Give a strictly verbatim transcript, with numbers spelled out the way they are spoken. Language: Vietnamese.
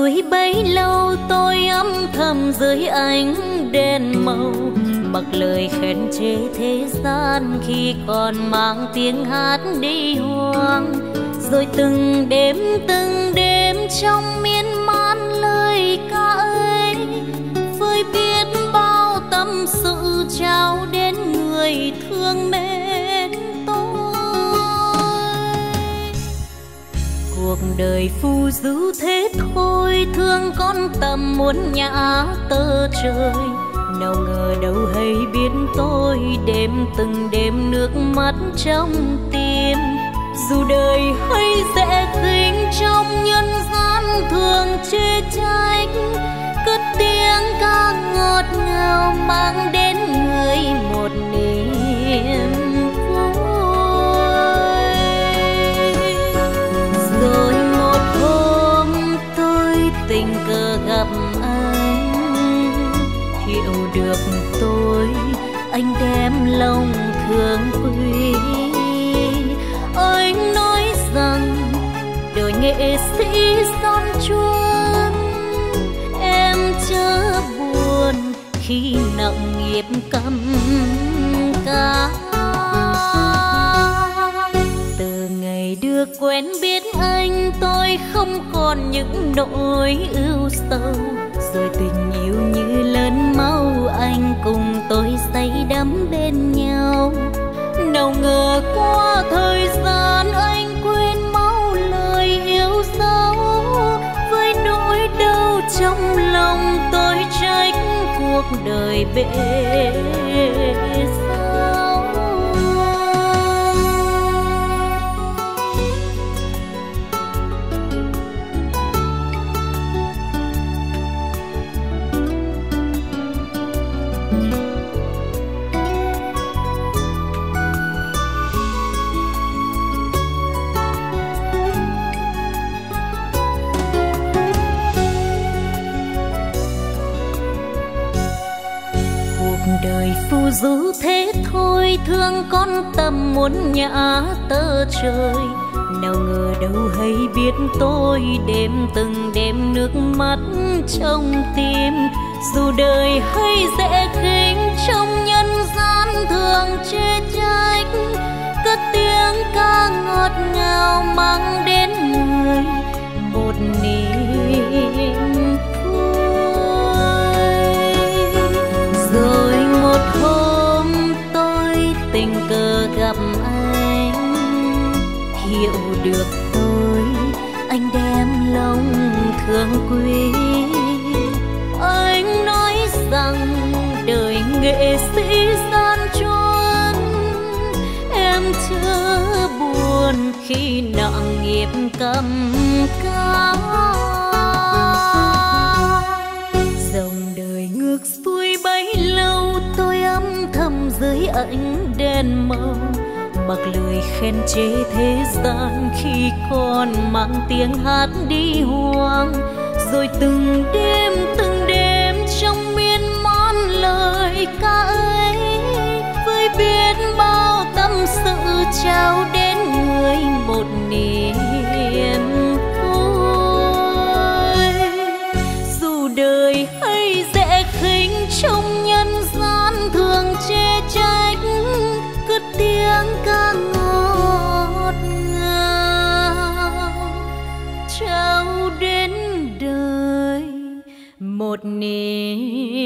suối bấy lâu tôi âm thầm dưới ánh đèn màu, mặc lời khen chê thế gian khi còn mang tiếng hát đi hoang. Rồi từng đêm từng đêm trong miên man lời ca ấy, với biết bao tâm sự trao đến người thương mến tôi. Cuộc đời phù du thế thôi, thương con tầm muốn nhã tơ trời. Nào ngờ đâu hay biết tôi đêm từng đêm nước mắt trong tim. Dù đời hay dễ khinh trong nhân gian thường chê trách, cất tiếng ca ngọt ngào mang đến người một niềm vui. Rồi một hôm tôi tình cờ gặp anh, hiểu được tôi anh đem lòng thương quý. Anh nói rằng đời nghệ sĩ son chuông, em chớ buồn khi nặng nghiệp cầm ca. Từ ngày được quen biết anh, tôi không còn những nỗi ưu sầu. Rồi tình yêu như lớn máu, anh cùng tôi say đắm bên nhau. Nào ngờ qua thời gian anh quên mau lời yêu dấu. Với nỗi đau trong lòng tôi trách cuộc đời bể sao. Đời phù du thế thôi, thương con tầm muốn nhã tơ trời. Nào ngờ đâu hay biết tôi đêm từng đêm nước mắt trong tim. Dù đời hay dễ khinh trong nhân gian thường chê trách, cất tiếng ca ngọt ngào mang đến người một niềm vui. Rồi một hôm tôi tình cờ gặp anh, hiểu được tôi anh đem lòng thương quý. Anh nói rằng đời nghệ sĩ gian truân, em chớ buồn khi nặng nghiệp cầm ca. Dòng đời ngược xuôi bấy lâu, tôi âm thầm dưới ánh đèn màu, mặc lời khen chê thế gian khi còn mang tiếng hát đi hoang. Rồi từng đêm từng đêm trong miên man lời ca ấy, với biết bao tâm sự trao đến người một niềm vui. Dù đời hay dễ khinh trong nhân gian thường chê trách, cất tiếng ca ngọt ngào trao đến đời một niềm